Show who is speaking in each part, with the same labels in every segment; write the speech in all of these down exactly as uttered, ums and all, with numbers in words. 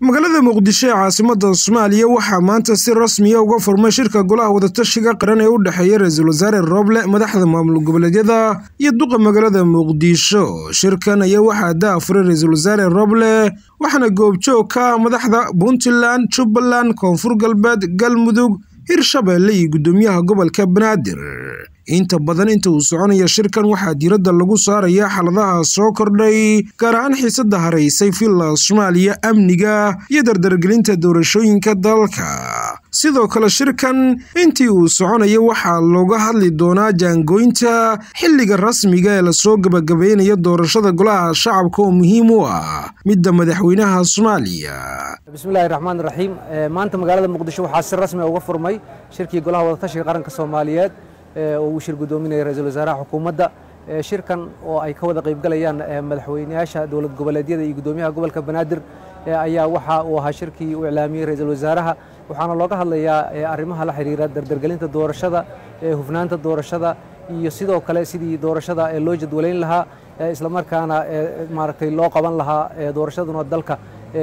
Speaker 1: magaalada Muqdisho ee caasimadda Soomaaliya waxaa maanta si rasmi ah uga furmay shirka golaha wadatashiga qaran ee u dhaxeeya Ra'iisul Wasaare Roble madaxda maamul goboleedyada iyo duqa magaalada Muqdisho. Shirkan ayaa waxaa daafuray Ra'iisul Wasaare Roble waxaana goobjoog ka madaxda Puntland, Jubaland, Koonfur Galbeed, Galmudug, Hirshabelle iyo gudoomiyaha gobolka Banaadir. inta badan inta uu soconaya shirkan waxaa diiradda lagu saarayaa xaaladaha soo kordhay gaar ahaan xiisadda hareysay filla Soomaaliya, amniga iyo dardargelinta doorashooyinka dalka. sidoo kale shirkan intii uu soconaya waxaa looga hadli doonaa jaangooynta xilliga rasmiga ee la soo gabagabeynayo doorashada golaha shacabka oo muhiim u ah midda madaxweynaha Soomaaliya.
Speaker 2: bismillaahi raxmaani raxiim. maanta magaalada Muqdisho waxaa si rasmi ah uga furmay shirkii golaha wadatashiga qaranka Soomaaliyeed oo uu shir gudoominaya Ra'iisul Wasaaraha xukuumadda. shirkan oo ay ka wada qayb galayaan madaxweynayaasha dowlad goboleedyada iyo gudoomiyaha gobolka Banaadir ayaa waxa uu ahaa shirkii uu iclaamiyay Ra'iisul Wasaaraha waxaana looga hadlayaa arrimaha la xiriira dardargelinta doorashada, hufnaanta doorashada iyo sidoo kale sidii doorashada loo jadwaleyn lahaa isla markaana maaragtay loo qaban lahaa doorashaduna dalka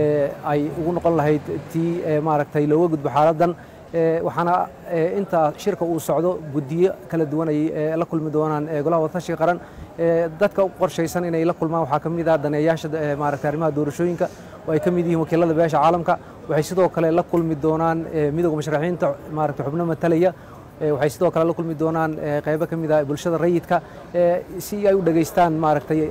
Speaker 2: ay ugu noqon lahayd tii maaragtay looga gudbo xaaladdan. waxaana inta shirka uu socdo guddiyo kala duwan ay la kulmi doonaan golaha wadatashiga qaran. dadka u qorshaysan inay la kulmaan waxaa ka mid ah daneeyaasha maaragtay arrimaha doorashooyinka oo ay ka mid yihiin wakiilada beesha caalamka. waxay sidoo kale la kulmi doonaan midowga musharaxiinta maaragtay xubno matalaya. waxay sidoo kale la kulmi doonaan qaybo ka mid ah bulshada rayidka si ay u dhageystaan maaragtay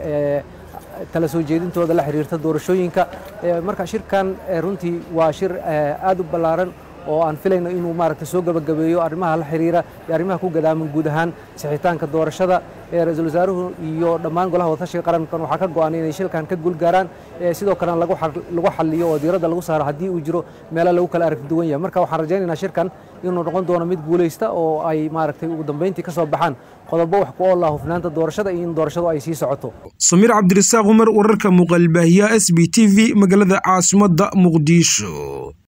Speaker 2: tala soo jeedintooda la xiriirta doorashooyinka. marka shirkan runtii waa shir aad u ballaaran oo aan filayno inuu maaragtay soo gabagabeeyo arrimaha la xiriira iyo arrimaha ku gadaaman guud ahaan sixitaanka doorashada. Ra'iisul Wasaaruhu iyo dhammaan golaha wadatashiga qarankan waxaa ka go'an inay shirkan ka guulgaaraan sidoo kalena lagu lagu xalliyo oo diiradda lagu saaro haddii uu jiro meelo lagu kala aragti duwan yahay. marka waxaan rajaynaynaa shirkan inuu noqon doono mid guuleysta oo ay maaragtay ugu dambeyntii ka soo baxaan qodobo wax ku ool ah hufnaanta doorashada iyo in doorashadu ay sii socoto.
Speaker 1: Samir Cabdirasaaq Umar, wararka muuqaalbaahiya S B T V magaalada caasimadda Muqdisho.